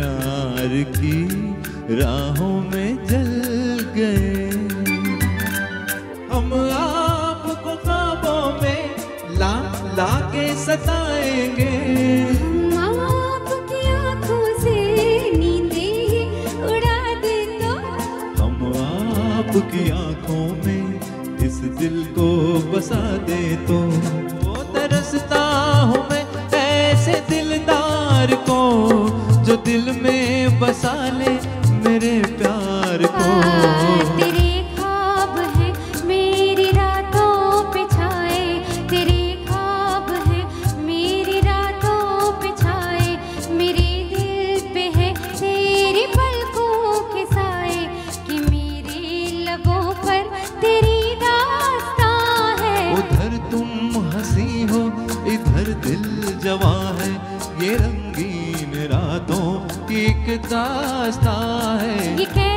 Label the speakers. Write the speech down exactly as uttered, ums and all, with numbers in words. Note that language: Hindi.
Speaker 1: प्यार की राहों में जल गए। हम आपको ख्वाबों में ला ला के सताएंगे।
Speaker 2: हम आपकी आंखों से नींदें उड़ा दे तो।
Speaker 1: हम आपकी आंखों में इस दिल को बसा दे तो। वो तरसता हूँ मैं ऐसे दिलदार को जो दिल में बसा ले मेरे प्यार को।
Speaker 2: तेरे ख्वाब है मेरी रातों पे छाए, तेरे ख्वाब है मेरी रातों पे छाए, मेरे दिल पे है तेरी पलकों के साए, कि मेरे लबों पर तेरी दास्तां है।
Speaker 1: उधर तुम हंसी हो इधर दिल जवां है, ये रंगीन रातों की एक दास्तां है।
Speaker 2: ये